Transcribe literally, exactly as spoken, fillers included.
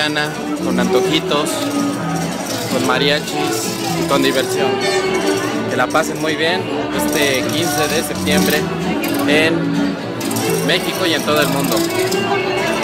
mexicana, con antojitos, con mariachis y con diversión. Que la pasen muy bien este quince de septiembre en México y en todo el mundo.